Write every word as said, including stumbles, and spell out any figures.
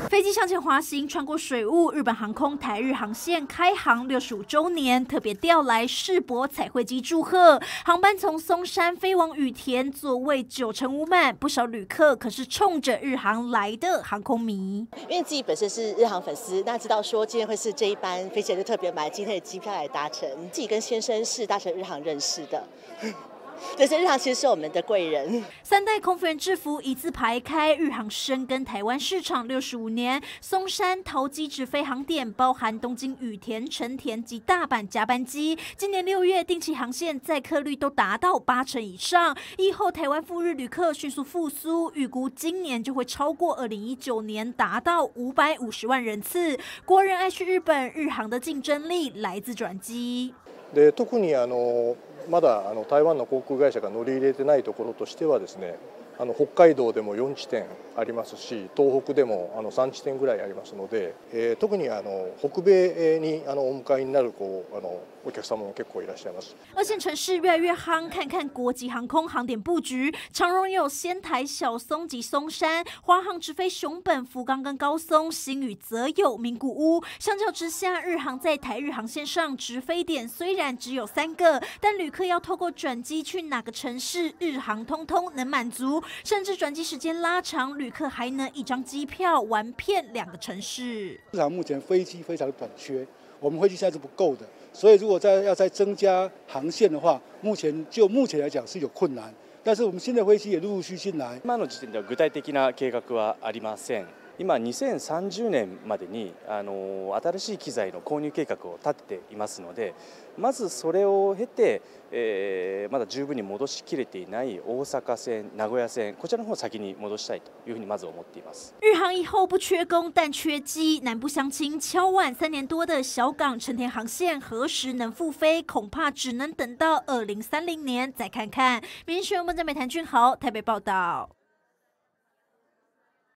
飞机向前滑行，穿过水雾。日本航空台日航线开航六十五周年，特别调来世博彩绘机祝贺。航班从松山飞往羽田，座位九成五满，不少旅客可是冲着日航来的航空迷。 因为自己本身是日航粉丝，那知道说今天会是这一班飞机，就特别买今天的机票来搭乘。自己跟先生是搭乘日航认识的。对，所以日航其实是我们的贵人。 三代空服员制服一字排开，日航深耕台湾市场六十五年。松山、桃机直飞航点包含东京羽田、成田及大阪加班机。今年六月定期航线载客率都达到八成以上。疫后台湾赴日旅客迅速复苏，预估今年就会超过二零一九年，达到五百五十万人次。国人爱去日本，日航的竞争力来自转机。 で特にあのまだあの台湾の航空会社が乗り入れてないところとしてはですね、あの北海道でもよん地点ありますし、東北でもあのさん地点ぐらいありますので、えー、特にあの北米にあのお迎えになるこうあのお客様も結構いらっしゃいます。 二线城市越来越夯，看看国际航空航点布局，长荣有仙台、小松及松山，华航直飞熊本、福冈跟高松，星宇则有名古屋。相较之下，日航在台日航线上直飞点虽然只有三个，但旅客要透过转机去哪个城市，日航通通能满足，甚至转机时间拉长，旅客还能一张机票玩遍两个城市。 日航目前飞机非常短缺，我们飞机现在是不够的。所以，如果再要再增加航线的话，目前就目前来讲是有困难。但是我们新的飞机也陆陆续进来。 今の時点では具体的な計画はありません。今にせんさんじゅうねんまでにあの新しい機材の購入計画を立てていますので、まずそれを経て、えー、まだ十分に戻しきれていない大阪線、名古屋線こちらの方を先に戻したいというふうにまず思っています。 日航以后不缺工，但缺机。南部相亲敲碗三年多的小港成田航线何时能复飞？恐怕只能等到二零三零年再看看。民选文在美谭俊豪台北报道。